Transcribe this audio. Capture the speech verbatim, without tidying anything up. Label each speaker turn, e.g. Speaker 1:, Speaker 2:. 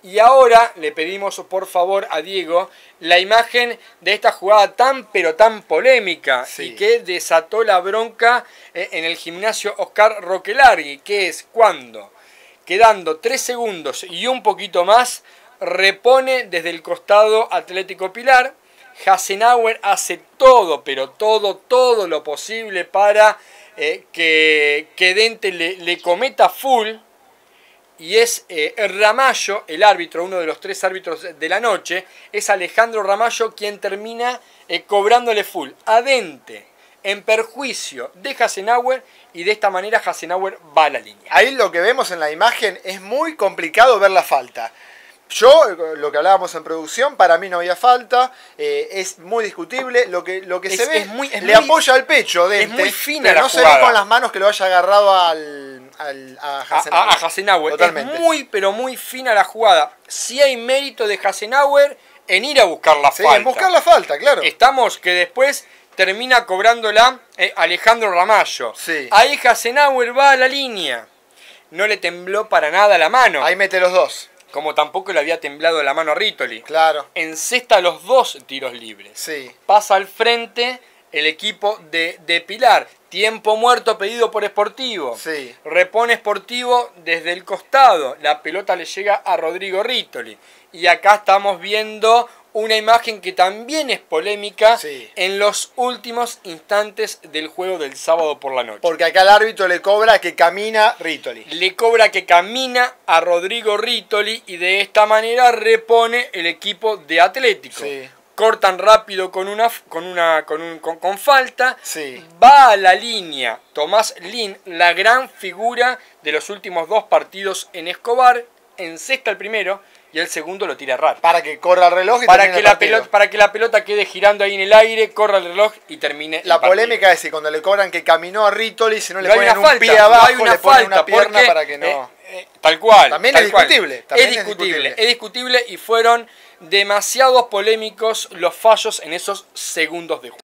Speaker 1: Y ahora le pedimos por favor a Diego la imagen de esta jugada tan pero tan polémica sí. y que desató la bronca en el gimnasio Oscar Roquelargui, que es cuando, quedando tres segundos y un poquito más, repone desde el costado Atlético Pilar. Hassenauer hace todo, pero todo, todo lo posible para eh, que, que Dente le, le cometa full. Y es eh, Ramallo, el árbitro, uno de los tres árbitros de la noche, es Alejandro Ramallo quien termina eh, cobrándole full a Dente en perjuicio de Hassenauer, y de esta manera Hassenauer va a la línea.
Speaker 2: Ahí lo que vemos en la imagen es muy complicado ver la falta. Yo, lo que hablábamos en producción, para mí no había falta, eh, es muy discutible, lo que, lo que
Speaker 1: es,
Speaker 2: se ve
Speaker 1: es muy, es
Speaker 2: le
Speaker 1: muy,
Speaker 2: apoya al pecho, Dente,
Speaker 1: es muy fina
Speaker 2: pero
Speaker 1: la
Speaker 2: no
Speaker 1: jugada.
Speaker 2: se ve con las manos que lo haya agarrado al, al, a Hassenauer.
Speaker 1: A, a, a Hassenauer.
Speaker 2: Totalmente.
Speaker 1: Es muy, pero muy fina la jugada. Sí hay mérito de Hassenauer en ir a buscar la
Speaker 2: sí,
Speaker 1: falta.
Speaker 2: en buscar la falta, claro.
Speaker 1: Estamos que después termina cobrándola eh, Alejandro Ramallo.
Speaker 2: Sí.
Speaker 1: Ahí Hassenauer va a la línea. No le tembló para nada la mano.
Speaker 2: Ahí mete los dos.
Speaker 1: Como tampoco le había temblado la mano a Ritoli.
Speaker 2: Claro.
Speaker 1: Encesta los dos tiros libres.
Speaker 2: Sí.
Speaker 1: Pasa al frente el equipo de, de Pilar. Tiempo muerto pedido por Sportivo.
Speaker 2: Sí.
Speaker 1: Repone Sportivo desde el costado. La pelota le llega a Rodrigo Ritoli. Y acá estamos viendo una imagen que también es polémica
Speaker 2: sí.
Speaker 1: en los últimos instantes del juego del sábado por la noche.
Speaker 2: Porque acá el árbitro le cobra que camina Ritoli.
Speaker 1: Le cobra que camina a Rodrigo Ritoli y de esta manera repone el equipo de Atlético.
Speaker 2: Sí.
Speaker 1: Cortan rápido con una con una con, un, con, con falta.
Speaker 2: Sí.
Speaker 1: Va a la línea Tomás Lin, la gran figura de los últimos dos partidos en Escobar, encesta el primero. Y el segundo lo tira raro.
Speaker 2: Para que corra el reloj y
Speaker 1: para
Speaker 2: termine
Speaker 1: que
Speaker 2: el
Speaker 1: la
Speaker 2: partido.
Speaker 1: pelota Para que la pelota quede girando ahí en el aire, corra el reloj y termine
Speaker 2: la
Speaker 1: el partido.
Speaker 2: Polémica es que cuando le cobran que caminó a Ritoli, si no le
Speaker 1: no
Speaker 2: ponen un
Speaker 1: falta,
Speaker 2: pie abajo,
Speaker 1: no hay una
Speaker 2: le ponen
Speaker 1: falta,
Speaker 2: una pierna
Speaker 1: porque,
Speaker 2: para que no...
Speaker 1: Eh, eh, tal cual.
Speaker 2: También
Speaker 1: tal
Speaker 2: es
Speaker 1: cual.
Speaker 2: discutible. También
Speaker 1: es, discutible
Speaker 2: es discutible.
Speaker 1: es discutible y fueron demasiados polémicos los fallos en esos segundos de juego.